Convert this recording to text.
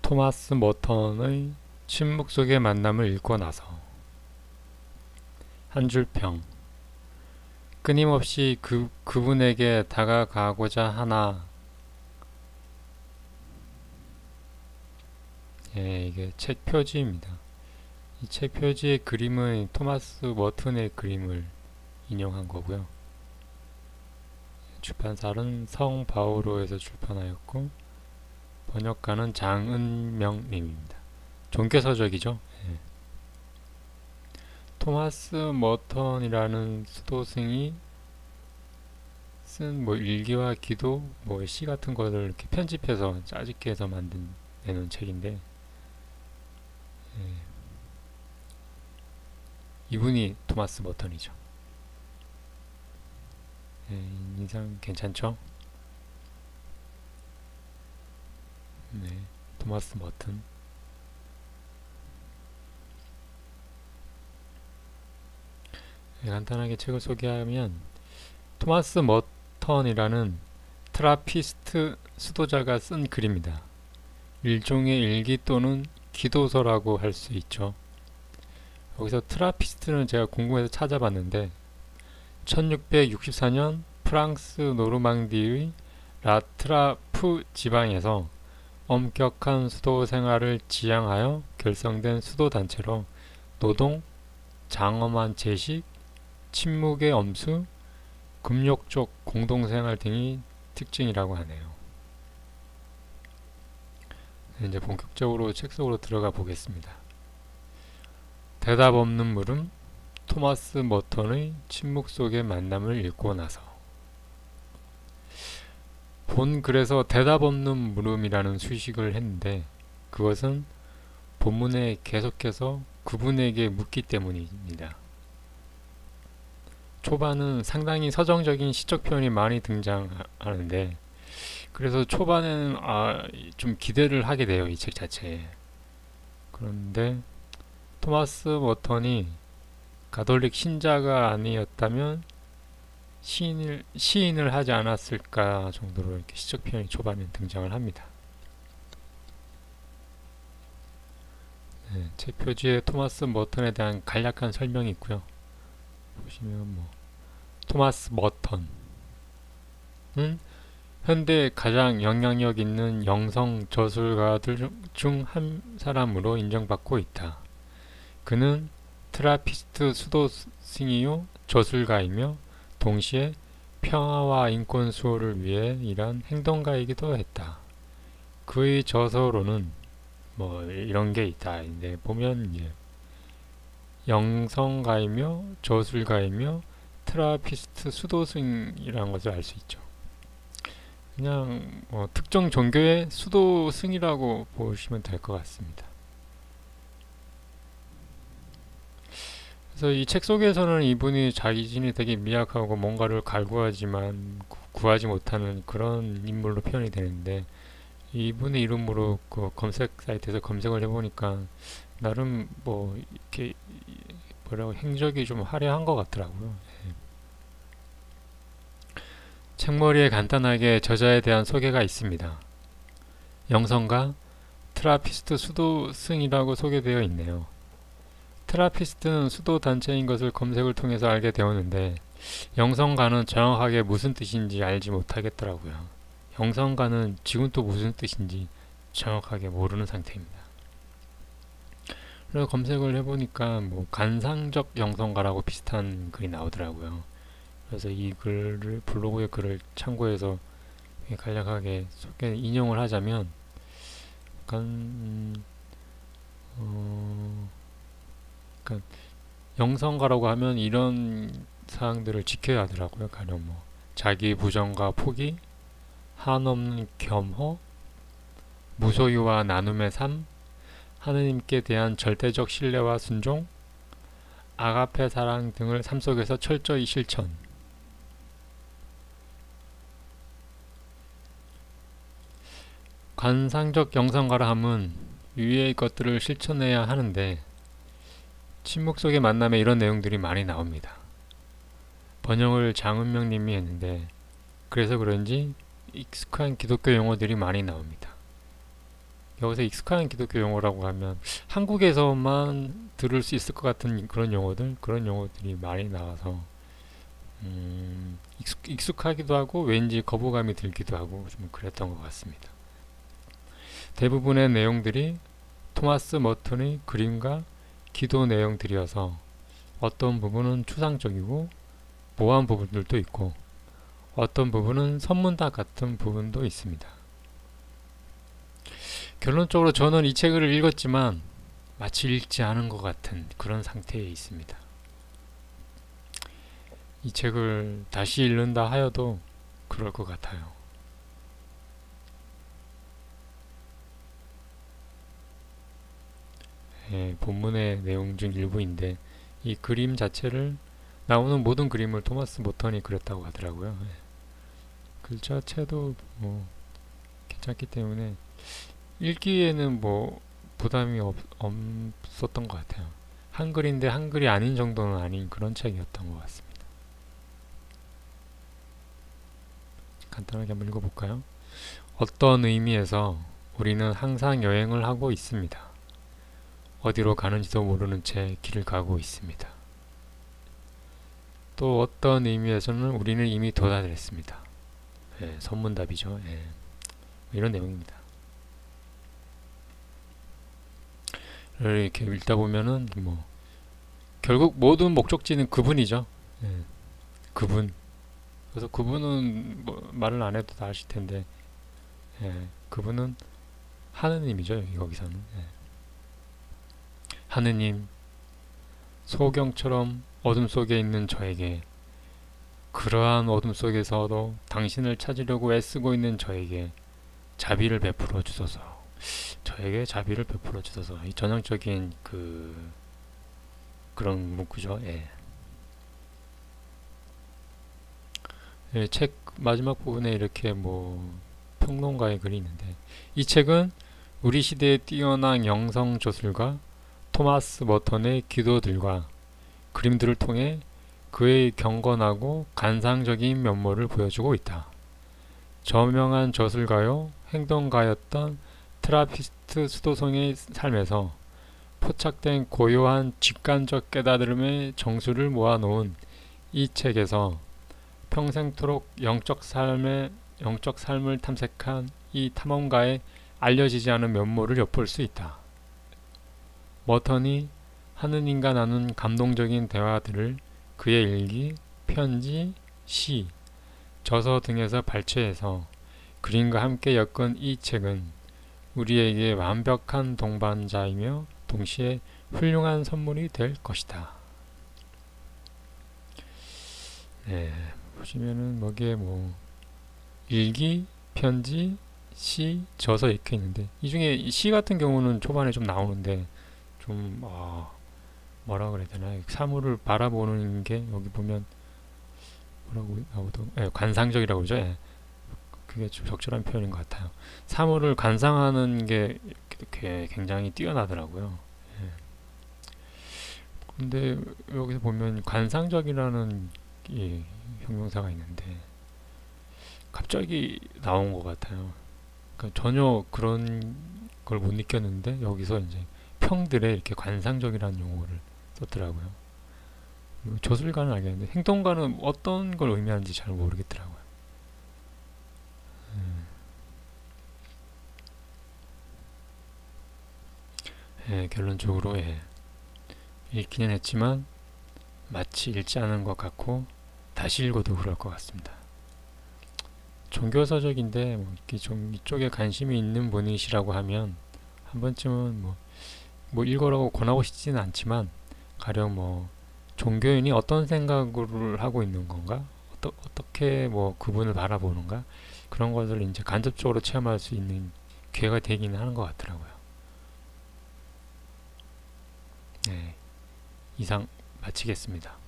토마스 머턴의 침묵 속의 만남을 읽고 나서 한 줄 평. 끊임없이 그분에게 다가가고자 하나. 이게 책 표지입니다. 이 책 표지의 그림은 토마스 머튼의 그림을 인용한 거고요. 출판사는 성바오로에서 출판하였고 번역가는 장은명님입니다. 종교서적이죠. 토마스 머턴이라는 수도승이 쓴 일기와 기도, 시 같은 것을 이렇게 편집해서 짜집게 해서 내놓은 책인데, 이분이 토마스 머턴이죠. 인상 괜찮죠? 토마스 머튼. 간단하게 책을 소개하면 토마스 머턴이라는 트라피스트 수도자가 쓴 글입니다. 일종의 일기 또는 기도서라고 할 수 있죠. 여기서 트라피스트는 제가 궁금해서 찾아봤는데 1664년 프랑스 노르망디의 라트라프 지방에서 엄격한 수도 생활을 지향하여 결성된 수도단체로 노동, 장엄한 채식, 침묵의 엄수, 금욕적 공동생활 등이 특징이라고 하네요. 이제 본격적으로 책 속으로 들어가 보겠습니다. 대답 없는 물음, 토마스 머턴의 침묵 속의 만남을 읽고 나서. 본 글에서 대답 없는 물음이라는 수식을 했는데 그것은 본문에 계속해서 그분에게 묻기 때문입니다. 초반은 상당히 서정적인 시적 표현이 많이 등장하는데 그래서 초반에는 좀 기대를 하게 돼요. 이 책 자체에. 그런데 토마스 머턴이 가톨릭 신자가 아니었다면 시인을 하지 않았을까 정도로 이렇게 시적 표현이 초반에 등장을 합니다. 책 표지에 토마스 머턴에 대한 간략한 설명이 있고요. 보시면 토마스 머턴은 현대 가장 영향력 있는 영성 저술가들 중 한 사람으로 인정받고 있다. 그는 트라피스트 수도승이요 저술가이며 동시에 평화와 인권 수호를 위해 일한 행동가이기도 했다. 그의 저서로는 이런 게 있다. 근데 보면 영성가이며 저술가이며 트라피스트 수도승이라는 것을 알 수 있죠. 그냥 특정 종교의 수도승이라고 보시면 될 것 같습니다. 그래서 이 책 속에서는 이분이 자신이 되게 미약하고 뭔가를 갈구하지만 구하지 못하는 그런 인물로 표현이 되는데 이분의 이름으로 그 검색 사이트에서 검색을 해보니까 나름 이렇게 행적이 좀 화려한 것 같더라고요. 책머리에 간단하게 저자에 대한 소개가 있습니다. 영성가 트라피스트 수도승이라고 소개되어 있네요. 트라피스트는 수도 단체인 것을 검색을 통해서 알게 되었는데 영성가는 정확하게 무슨 뜻인지 알지 못하겠더라고요. 영성가는 지금 또 무슨 뜻인지 정확하게 모르는 상태입니다. 그래서 검색을 해보니까 관상적 영성가라고 비슷한 글이 나오더라고요. 그래서 이 글을 블로그의 글을 참고해서 간략하게 인용을 하자면 영성가라고 하면 이런 사항들을 지켜야 하더라고요. 가령 자기 부정과 포기, 한없는 겸허, 무소유와 나눔의 삶, 하느님께 대한 절대적 신뢰와 순종, 아가페 사랑 등을 삶 속에서 철저히 실천. 관상적 영성가라 함은 위의 것들을 실천해야 하는데 침묵 속의 만남에 이런 내용들이 많이 나옵니다. 번역을 장은명 님이 했는데 그래서 그런지 익숙한 기독교 용어들이 많이 나옵니다. 여기서 익숙한 기독교 용어라고 하면 한국에서만 들을 수 있을 것 같은 그런 용어들이 많이 나와서 익숙하기도 하고 왠지 거부감이 들기도 하고 좀 그랬던 것 같습니다. 대부분의 내용들이 토마스 머턴의 그림과 기도 내용들이어서 어떤 부분은 추상적이고 모호한 부분들도 있고 어떤 부분은 선문답 같은 부분도 있습니다. 결론적으로 저는 이 책을 읽었지만 마치 읽지 않은 것 같은 그런 상태에 있습니다. 이 책을 다시 읽는다 하여도 그럴 것 같아요. 본문의 내용 중 일부인데 이 그림 자체를 나오는 모든 그림을 토마스 모턴이 그렸다고 하더라고요. 글자 체도 뭐 괜찮기 때문에 읽기에는 뭐 부담이 없었던 것 같아요. 한글인데 한글이 아닌 정도는 아닌 그런 책이었던 것 같습니다. 간단하게 한번 읽어볼까요? 어떤 의미에서 우리는 항상 여행을 하고 있습니다. 어디로 가는지도 모르는 채 길을 가고 있습니다. 또 어떤 의미에서는 우리는 이미 도달했습니다. 선문답이죠. 이런 내용입니다. 이렇게 읽다 보면은 뭐 결국 모든 목적지는 그분이죠. 그분. 그래서 그분은 뭐 말을 안 해도 다 아실 텐데, 그분은 하느님이죠. 여기서는. 하느님, 소경처럼 어둠 속에 있는 저에게, 그러한 어둠 속에서도 당신을 찾으려고 애쓰고 있는 저에게 자비를 베풀어 주소서. 저에게 자비를 베풀어 주소서. 이 전형적인 그런 문구죠. 책 마지막 부분에 이렇게 뭐 평론가의 글이 있는데, 이 책은 우리 시대의 뛰어난 영성 저술가 토마스 머턴의 기도들과 그림들을 통해 그의 경건하고 간상적인 면모를 보여주고 있다. 저명한 저술가요 행동가였던 트라피스트 수도성의 삶에서 포착된 고요한 직관적 깨달음의 정수를 모아놓은 이 책에서 평생토록 영적 삶을 탐색한 이 탐험가의 알려지지 않은 면모를 엿볼 수 있다. 머턴이 하느님과 나눈 감동적인 대화들을 그의 일기, 편지, 시, 저서 등에서 발췌해서 그림과 함께 엮은 이 책은 우리에게 완벽한 동반자이며 동시에 훌륭한 선물이 될 것이다. 보시면은 거기에 뭐 일기, 편지, 시, 저서 이렇게 있는데, 이 중에 시 같은 경우는 초반에 좀 나오는데 좀 뭐라 그래야 되나, 사물을 바라보는 게 여기 보면 뭐라고 나오더, 관상적이라고 그러죠. 그게 좀 적절한 표현인 것 같아요. 사물을 관상하는 게 이렇게 굉장히 뛰어나더라고요. 근데 여기서 보면 관상적이라는 형용사가 있는데 갑자기 나온 것 같아요. 그러니까 전혀 그런 걸 못 느꼈는데 여기서 이제 평들에 이렇게 관상적이라는 용어를 썼더라고요. 저술가는 알겠는데 행동가는 어떤 걸 의미하는지 잘 모르겠더라고요. 결론적으로 읽기는 했지만 마치 읽지 않은 것 같고 다시 읽어도 그럴 것 같습니다. 종교서적인데 뭐 이렇게 좀 이쪽에 관심이 있는 분이시라고 하면 한 번쯤은 뭐 읽으라고 권하고 싶지는 않지만 가령 뭐 종교인이 어떤 생각을 하고 있는 건가, 어떻게 뭐 그분을 바라보는가, 그런 것을 이제 간접적으로 체험할 수 있는 기회가 되기는 하는 것 같더라고요. 이상 마치겠습니다.